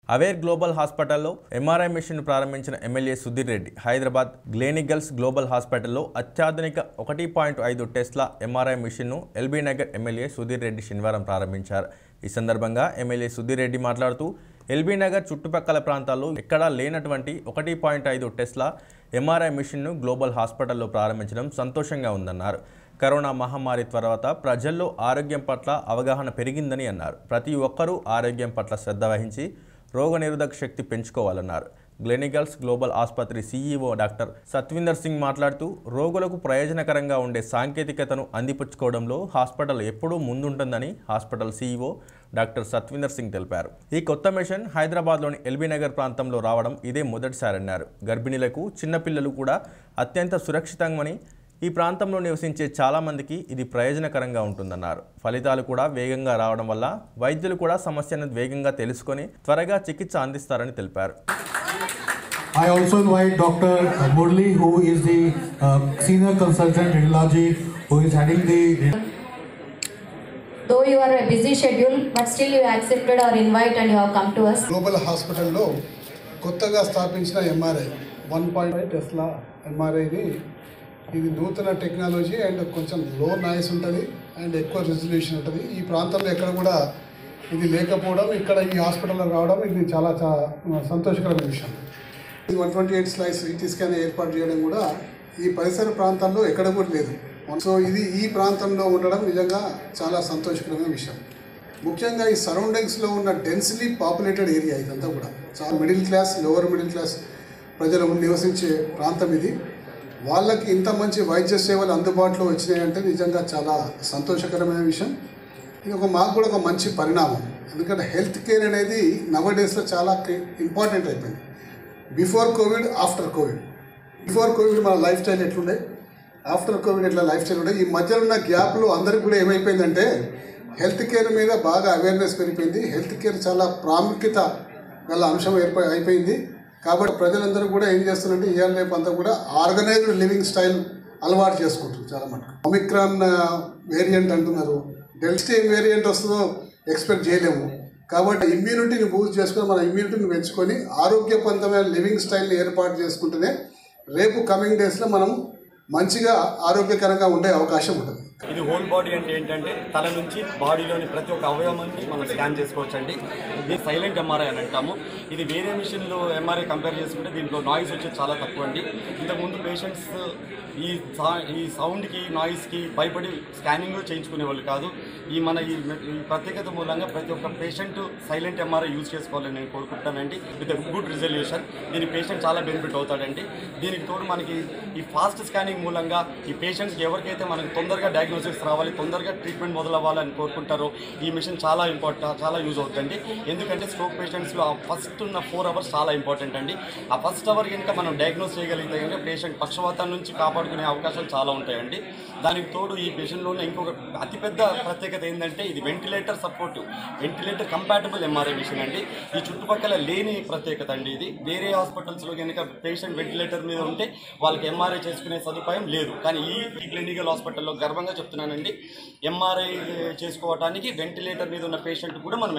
Aware global హాస్పిటల్లో MRI machine ప్రారంభించిన MLA Sudheer Reddy Hyderabad Gleneagles global హాస్పిటల్లో అత్యాధునిక 1.5 టెస్లా ఎంఆర్ఐ మిషన్ను ఎల్బీ నగర్ ఎమ్మెల్యే సుధీర్ రెడ్డి శనివారం ప్రారంభించారు। ఈ సందర్భంగా ఎమ్మెల్యే సుధీర్ రెడ్డి మాట్లాడుతూ ఎల్బీ నగర్ చుట్టుపక్కల ప్రాంతాల్లో ఎక్కడా లేనటువంటి 1.5 టెస్లా ఎంఆర్ఐ మిషన్ను గ్లోబల్ హాస్పిటల్లో ప్రారంభించడం సంతోషంగా ఉందన్నారు। కరోనా మహమ్మారి తర్వాత ప్రజల్లో ఆరోగ్యం పట్ల అవగాహన పెరిగిందని అన్నారు। ప్రతి ఒక్కరూ ఆరోగ్యం పట్ల శ్రద్ధ వహించి రోగనిరోధక శక్తి పెంచుకోవాలన్నారు। గ్లెనిగల్స్ గ్లోబల్ ఆసుపత్రి సీఈఓ డాక్టర్ సత్విందర్ సింగ్ మాట్లాడుతూ రోగులకు ప్రయోజనకరంగా ఉండే సాంకేతికతను అందిపుచ్చుకోవడంలో హాస్పిటల్ ఎప్పుడూ ముందుంటుందని hospital CEO doctor Satwinder Singh తెలిపారు। ఈ కొత్త మిషన్ హైదరాబాద్లోని ఎల్బీ నగర్ ప్రాంతంలో రావడం ఇదే మొదటిసారన్నారు। గర్భిణీలకు చిన్నపిల్లలు కూడా అత్యంత సురక్షితమని ఈ ప్రాంతంలో నివసించే చాలా మందికి ఇది ప్రయోజనకరంగా ఉంటుందన్నారు। ఫలితాలు కూడా వేగంగా రావడం వల్ల వైద్యులు కూడా సమస్యను వేగంగా తెలుసుకొని త్వరగా చికిత్స అందిస్తారని తెలిపారు। I also invite Dr. Murli, who is the senior consultant radiology, who is heading the. Though you are a busy schedule, but still you accepted our invite and you have come to us. Global Hospital lo kottaga స్థాపించిన MRI 1.5 Tesla MRI ని ఇది నూతన technology and కొంచెం లో noise ఉంటుంది and ఎక్కువ resolution ఉంటుంది। ఈ ప్రాంతంలో ఎక్కడ కూడా ఇది లేకపోవడం ఇక్కడ ఈ హాస్పిటల్లో రావడం ఇది చాలా సంతోషకరమైన విషయం। 128 స్లైస్ సిటీ స్కాన్ ఏర్పాటు చేయడం కూడా ఈ పరిసర ప్రాంతాల్లో ఎక్కడ కూడా లేదు। సో ఇది ఈ ప్రాంతంలో ఉండడం నిజంగా చాలా సంతోషకరమైన విషయం। ముఖ్యంగా ఈ సరౌండింగ్స్లో ఉన్న డెన్స్లీ పాపులేటెడ్ ఏరియా ఇదంతా కూడా చాలా middle class lower middle class ప్రజలు నివసించే ప్రాంతం ఇది। వాళ్ళకి ఇంత మంచి వైద్య సేవలు అందుబాటులో వచ్చినాయంటే నిజంగా చాలా సంతోషకరమైన విషయం। ఇది మాకు కూడా ఒక మంచి పరిణామం, ఎందుకంటే హెల్త్ కేర్ అనేది నవడేస్లో చాలా ఇంపార్టెంట్ అయిపోయింది। Before covid after covid, before covid మన లైఫ్ స్టైల్ ఎట్లుండే, ఆఫ్టర్ కోవిడ్ ఎట్లా లైఫ్ స్టైల్ ఉండే, ఈ మధ్యలో ఉన్న గ్యాప్లో అందరికి కూడా ఏమైపోయిందంటే హెల్త్ కేర్ మీద బాగా అవేర్నెస్ పెరిగిపోయింది। హెల్త్ కేర్ చాలా ప్రాముఖ్యత గల అంశం అయిపోయింది। కాబట్టి ప్రజలందరూ కూడా ఏం చేస్తున్నారంటే ఇవాళ రేపు అంతా కూడా ఆర్గనైజ్డ్ లివింగ్ స్టైల్ అలవాటు చేసుకుంటారు చాలా మటుకు। ఒమిక్రాన్ వేరియంట్ అంటున్నారు, డెల్టా వేరియంట్ వస్తుందో ఎక్స్పెక్ట్ చేయలేము। కాబట్టి ఇమ్యూనిటీని బూస్ట్ చేసుకొని మన ఇమ్యూనిటీని పెంచుకొని ఆరోగ్యవంతమైన లివింగ్ స్టైల్ని ఏర్పాటు చేసుకుంటేనే రేపు కమింగ్ డేస్లో మనం మంచిగా ఆరోగ్యకరంగా ఉండే అవకాశం ఉంటుంది। ఇది హోల్ బాడీ అంటే ఏంటంటే తల నుంచి బాడీలోని ప్రతి ఒక్క అవయవాన్ని మనం స్కాన్ చేసుకోవచ్చండి। ఇది సైలెంట్ ఎంఆర్ఐ అని అంటాము। ఇది వేరే మిషన్లో ఎంఆర్ఐ కంపేర్ చేసుకుంటే దీంట్లో నాయిస్ వచ్చేది చాలా తక్కువ అండి। ఇంతకుముందు పేషెంట్స్ ఈ సౌండ్కి నాయిస్కి భయపడి స్కానింగ్ చేయించుకునేవాళ్ళు కాదు। ఈ ప్రత్యేకత మూలంగా ప్రతి ఒక్క పేషెంట్ సైలెంట్ ఎంఆర్ఐ యూజ్ చేసుకోవాలని నేను కోరుకుంటానండి। విత్ గుడ్ రిజల్యూషన్ దీని పేషెంట్ చాలా బెనిఫిట్ అవుతాడండి। దీనికి తోడు మనకి ఈ ఫాస్ట్ స్కానింగ్ మూలంగా ఈ పేషెంట్స్కి ఎవరికైతే మనకి తొందరగా డయాగ్నోసిస్ రావాలి, తొందరగా ట్రీట్మెంట్ మొదలవ్వాలని కోరుకుంటారో ఈ మిషన్ చాలా చాలా యూజ్ అవుతుందండి। ఎందుకంటే స్ట్రోక్ పేషెంట్స్లో ఆ ఫస్ట్ ఉన్న 4 అవర్స్ చాలా ఇంపార్టెంట్ అండి। ఆ ఫస్ట్ అవర్ కనుక మనం డయాగ్నోస్ చేయగలిగితే కనుక పేషెంట్ పక్షవాతం నుంచి కాపాడుకునే అవకాశాలు చాలా ఉంటాయండి। దానికి తోడు ఈ మిషన్లోనే ఇంకొక అతిపెద్ద ప్రత్యేకత ఏంటంటే ఇది ventilator supportive, ventilator compatible MRI machine అండి। ఈ చుట్టుపక్కల లేని ప్రత్యేకత అండి ఇది। వేరే హాస్పిటల్స్లో కనుక పేషెంట్ వెంటిలేటర్ మీద ఉంటే వాళ్ళకి ఎంఆర్ఐ చేసుకునే సదుపాయం లేదు, కానీ ఈ క్లినికల్ హాస్పిటల్లో గర్వంగా చెప్తున్నానండి, ఎంఆర్ఐ చేసుకోవడానికి వెంటిలేటర్ మీద ఉన్న పేషెంట్ కూడా మనం